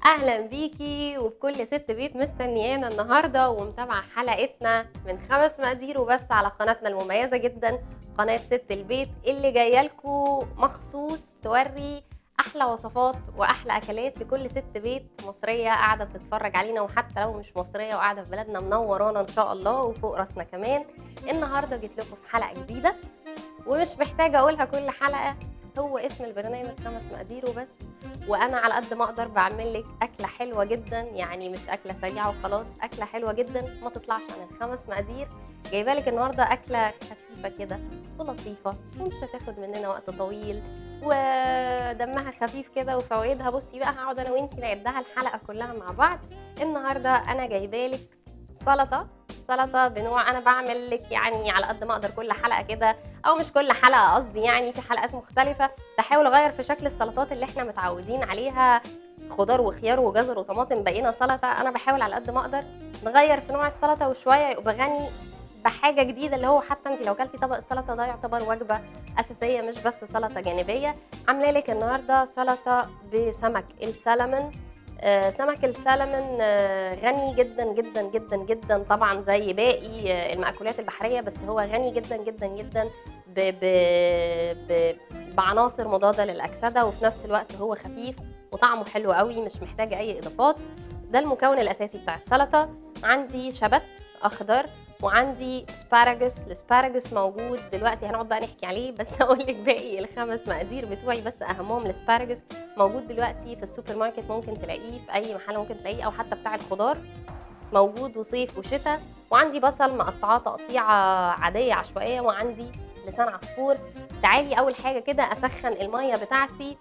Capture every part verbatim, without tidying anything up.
اهلا بيكي وبكل ست بيت مستنيانا النهارده ومتابعه حلقتنا من خمس مقادير وبس على قناتنا المميزه جدا قناه ست البيت اللي جايه لكم مخصوص توري احلى وصفات واحلى اكلات لكل ست بيت مصريه قاعده بتتفرج علينا، وحتى لو مش مصريه وقاعده في بلدنا منورانا ان شاء الله وفوق راسنا كمان. النهارده جيت لكم في حلقه جديده ومش محتاجه اقولها كل حلقه، هو اسم البرنامج خمس مقادير وبس. وانا على قد ما اقدر بعمل لك اكله حلوه جدا، يعني مش اكله سريعه وخلاص، اكله حلوه جدا ما تطلعش عن الخمس مقادير. جايبه لك النهارده اكله خفيفه كده ولطيفه ومش هتاخد مننا وقت طويل ودمها خفيف كده وفوائدها. بصي بقى، هقعد انا وانتي نعدها الحلقه كلها مع بعض. النهارده انا جايبه لك سلطه سلطه بنوع، انا بعمل لك يعني على قد ما اقدر كل حلقه كده، او مش كل حلقه قصدي، يعني في حلقات مختلفه بحاول اغير في شكل السلطات اللي احنا متعودين عليها، خضار وخيار وجزر وطماطم بقينا سلطه. انا بحاول على قد ما اقدر نغير في نوع السلطه وشويه يبقى غني بحاجه جديده، اللي هو حتى انت لو كلتي طبق السلطه ده يعتبر وجبه اساسيه مش بس سلطه جانبيه. عامله لك النهارده سلطه بسمك السلمون. آه سمك السلمون آه غني جدا جدا جدا جدا طبعا زي باقي آه المأكولات البحريه، بس هو غني جدا جدا جدا ب ب ب بعناصر مضاده للاكسده، وفي نفس الوقت هو خفيف وطعمه حلو قوي مش محتاج اي اضافات. ده المكون الاساسي بتاع السلطه. عندي شبت اخضر وعندي اسباراجس. الاسباراجس موجود دلوقتي، هنقعد بقى نحكي عليه، بس هقول لك باقي الخمس مقادير بتوعي، بس اهمهم الاسباراجس. موجود دلوقتي في السوبر ماركت، ممكن تلاقيه في اي محل، ممكن تلاقيه او حتى بتاع الخضار موجود وصيف وشتاء. وعندي بصل مقطعاه تقطيعه عاديه عشوائيه، وعندي لسان عصفور. تعالي اول حاجه كده اسخن الميه بتاعتي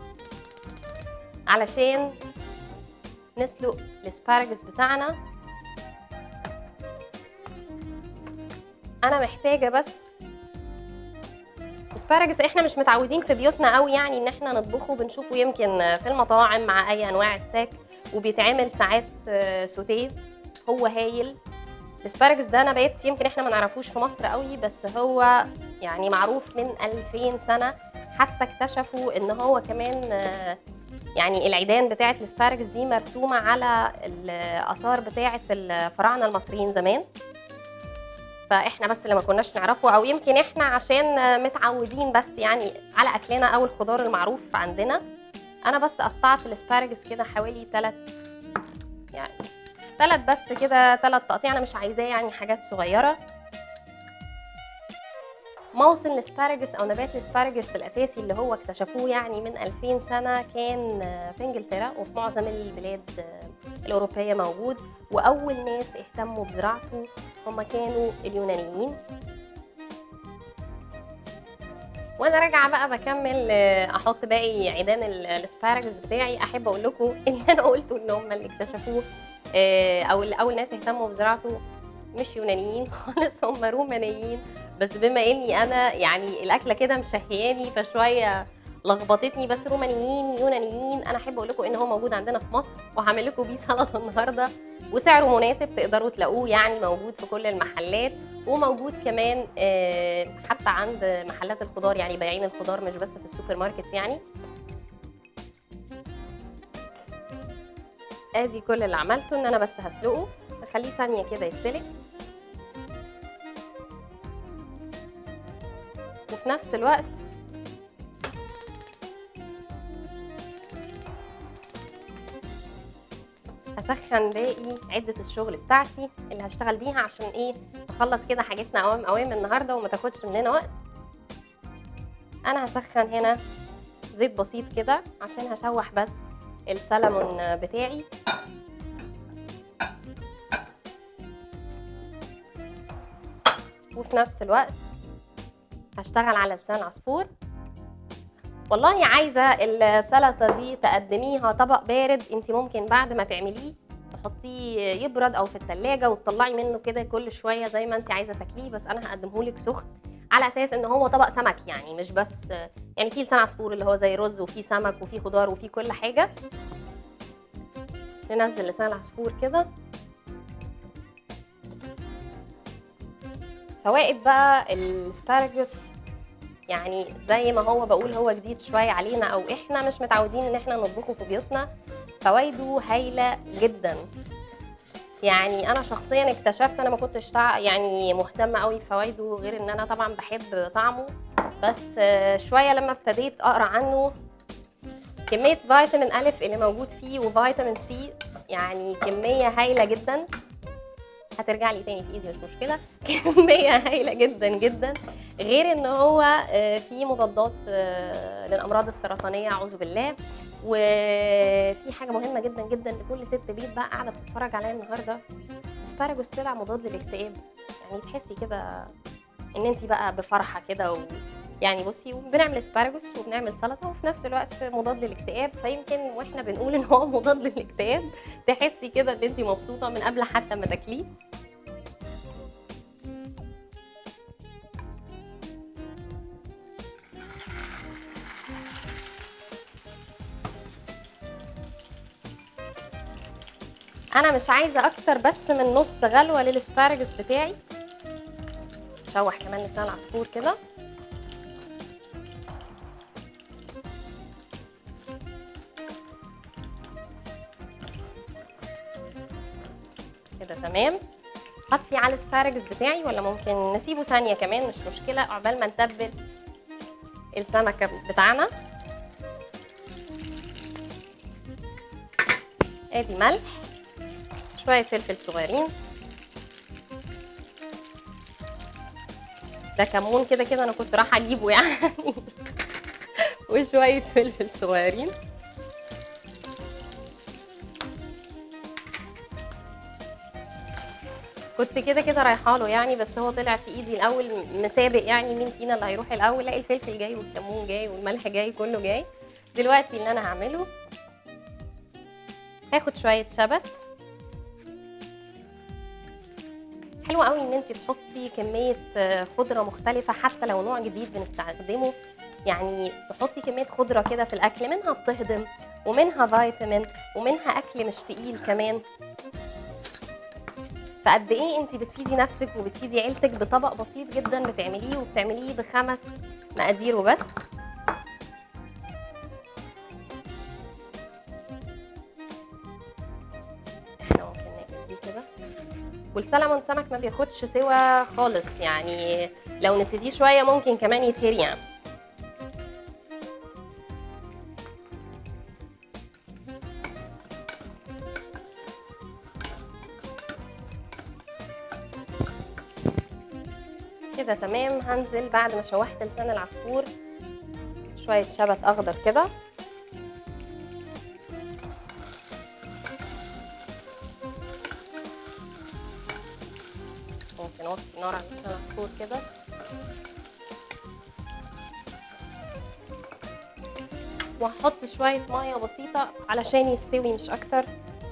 علشان نسلق الاسباراجس بتاعنا. انا محتاجه بس اسباراجس احنا مش متعودين في بيوتنا قوي يعني ان احنا نطبخه، بنشوفه يمكن في المطاعم مع اي انواع ستاك وبيتعمل ساعات سوتيه. هو هايل الاسباراجس ده، نبات يمكن احنا ما نعرفوش في مصر قوي، بس هو يعني معروف من ألفين سنه. حتى اكتشفوا ان هو كمان يعني العيدان بتاعه الاسباراجس دي مرسومه على الاثار بتاعه الفراعنه المصريين زمان، فاحنا بس اللي ما كناش نعرفه، او يمكن احنا عشان متعودين بس يعني على اكلنا او الخضار المعروف عندنا. انا بس قطعت الاسباراجس كده حوالي ثلاث يعني ثلاث بس كده ثلاث تقطيع، انا مش عايزاه يعني حاجات صغيره. موطن الاسباراجس او نبات الاسباراجس الاساسي اللي هو اكتشفوه يعني من ألفين سنه كان في انجلترا، وفي معظم البلاد الاوروبيه موجود. واول ناس اهتموا بزراعته هم كانوا اليونانيين. وانا راجعه بقى بكمل احط باقي عيدان الاسباراجس بتاعي. احب اقول لكم اللي انا قلته ان هم اللي اكتشفوه او اللي اول ناس اهتموا بزراعته مش يونانيين خالص، هم رومانيين. بس بما اني انا يعني الاكله كده مشهياني فشويه لخبطتني، بس رومانيين يونانيين. انا احب اقول لكم ان هو موجود عندنا في مصر، وهعمل لكم بيه سلطه النهارده، وسعره مناسب تقدروا تلاقوه، يعني موجود في كل المحلات، وموجود كمان حتى عند محلات الخضار، يعني بايعين الخضار مش بس في السوبر ماركت يعني. ادي كل اللي عملته، ان انا بس هسلقه، اخليه ثانيه كده يتسلق، وفي نفس الوقت هسخن باقي عده الشغل بتاعتي اللي هشتغل بيها، عشان ايه نخلص كده حاجتنا اوام اوام النهارده وما تاخدش مننا وقت. انا هسخن هنا زيت بسيط كده عشان هشوح بس السلمون بتاعي، وفي نفس الوقت هشتغل على لسان عصفور. والله عايزه السلطه دي تقدميها طبق بارد، انت ممكن بعد ما تعمليه تحطيه يبرد او في الثلاجه وتطلعي منه كده كل شويه زي ما انت عايزه تاكليه، بس انا هقدمه لك سخن على اساس ان هو طبق سمك، يعني مش بس يعني فيه لسان عصفور اللي هو زي رز وفيه سمك وفيه خضار وفيه كل حاجه. ننزل لسان العصفور كده. فوائد بقى الاسباراجس يعني زي ما هو بقول هو جديد شويه علينا، او احنا مش متعودين ان احنا نطبخه في بيوتنا، فوائده هايله جدا. يعني انا شخصيا اكتشفت، انا ما كنتش تع... يعني مهتمه قوي بفوائده، غير ان انا طبعا بحب طعمه، بس شويه لما ابتديت اقرا عنه كميه فيتامين الف اللي موجود فيه وفيتامين سي، يعني كميه هايله جدا. هترجع لي تاني في ايدي مش مشكله. كميه هايله جدا جدا، غير ان هو فيه مضادات للامراض السرطانيه اعوذ بالله. وفي حاجه مهمه جدا جدا لكل ست بيت بقى قاعده بتتفرج عليا النهارده، الاسباراجوس طلع مضاد للاكتئاب. يعني تحسي كده ان انت بقى بفرحه كده و... يعني بصي، بنعمل اسباراجوس وبنعمل سلطه وفي نفس الوقت مضاد للاكتئاب، فيمكن واحنا بنقول ان هو مضاد للاكتئاب تحسي كده ان انت مبسوطه من قبل حتى ما تاكليه. انا مش عايزه اكتر بس من نص غلوه للاسباراجوس بتاعي. اشوح كمان لسان العصفور كده. كده تمام. هطفي على الاسباراجوس بتاعي، ولا ممكن نسيبه ثانيه كمان مش مشكله عقبال ما نتبل السمكه بتاعنا. ادي ملح، شويه فلفل صغيرين، ده كمون كده كده انا كنت رايحه اجيبه يعني. وشويه فلفل صغيرين، كنت كده كده رايحه له يعني، بس هو طلع في ايدي الاول مسابق، يعني مين فينا اللي هيروح الاول. لاقي الفلفل جاي والكمون جاي والملح جاي كله جاي. دلوقتي اللي انا هعمله، هاخد شويه شبت. حلو قوي ان انت تحطي كميه خضره مختلفه حتى لو نوع جديد بنستخدمه، يعني تحطي كميه خضره كده في الاكل، منها بتهضم ومنها فيتامين ومنها اكل مش تقيل كمان. فقد ايه انت بتفيدي نفسك وبتفيدي عيلتك بطبق بسيط جدا بتعمليه، وبتعمليه بخمس مقادير وبس. احنا ممكن نعمل دي كده. والسلمون سمك ما بياخدش سوا خالص، يعني لو نسيتيه شويه ممكن كمان يتهري يعني. كده تمام. هنزل بعد ما شوحت لسان العصفور شويه شبت اخضر كده، ممكن اوطي النار على لسان العصفور كده. وهحط شويه ميه بسيطه علشان يستوي مش اكتر.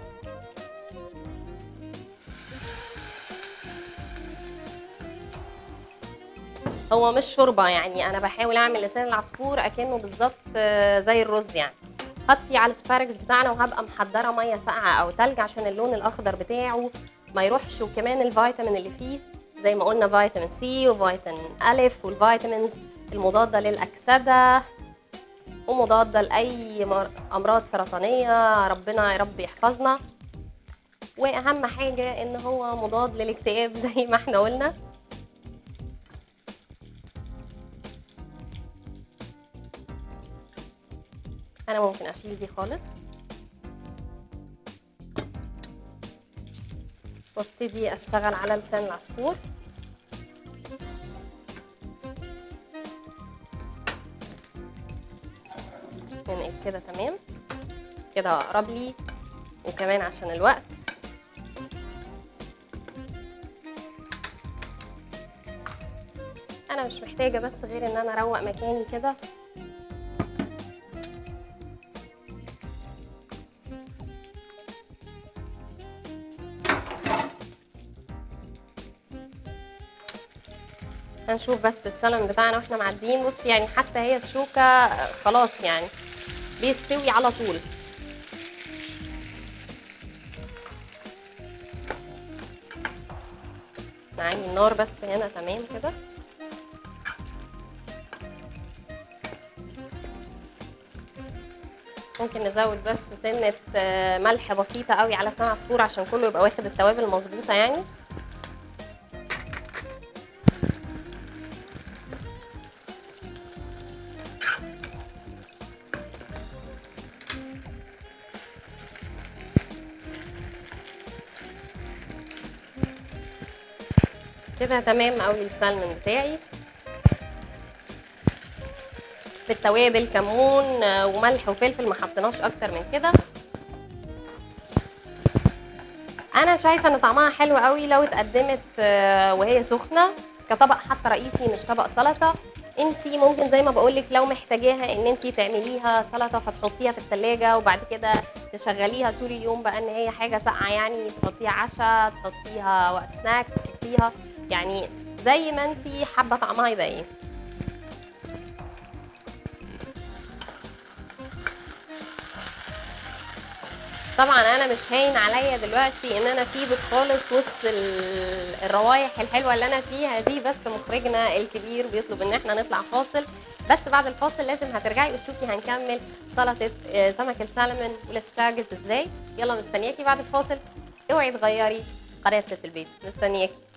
هو مش شوربه يعني، انا بحاول اعمل لسان العصفور اكنه بالظبط زي الرز يعني. هطفي على الاسباراجوس بتاعنا، وهبقى محضره ميه ساقعه او تلج عشان اللون الاخضر بتاعه ما يروحش، وكمان الفيتامين اللي فيه زي ما قلنا فيتامين سي وفيتامين الف، والفيتامينز المضاده للاكسده ومضاده لاي امراض سرطانيه، ربنا يا رب يحفظنا. واهم حاجه ان هو مضاد للاكتئاب زي ما احنا قلنا. انا ممكن اشيل دي خالص وابتدي اشتغل على لسان العصفور. ننقل كده تمام كده، اقرب لي وكمان عشان الوقت. انا مش محتاجه بس غير ان انا اروق مكاني كده. هنشوف بس السلمون بتاعنا واحنا معديين. بصي يعني حتى هي الشوكه خلاص يعني بيستوي على طول. نعلي النار بس هنا تمام كده. ممكن نزود بس سنه آه، ملح بسيطه قوي على لسان عصفور عشان كله يبقى واخد التوابل المظبوطه يعني. كده تمام قوي السلمون بتاعي بالتوابل، كمون آه، وملح وفلفل، ما حطيناش اكتر من كده. انا شايفه ان طعمها حلو قوي لو اتقدمت آه، وهي سخنه كطبق حتى رئيسي مش طبق سلطه. انتي ممكن زي ما بقولك لو محتاجاها ان انتي تعمليها سلطه فتحطيها في التلاجة وبعد كده تشغليها طول اليوم بقى ان هي حاجه ساقعه، يعني تحطيها عشاء، تحطيها وقت سناكس، تحطيها يعني زي ما انتي حابه طعمها يبقى ايه. طبعا انا مش هاين عليا دلوقتي ان انا اسيبك خالص وسط ال- الروايح الحلوه اللي انا فيها دي، بس مخرجنا الكبير بيطلب ان احنا نطلع فاصل. بس بعد الفاصل لازم هترجعي وتشوفي هنكمل سلطه آه، سمك السلمون والاسبراجز ازاي. يلا مستنياكي بعد الفاصل، اوعي تغيري قناه ست البيت، مستنياكي.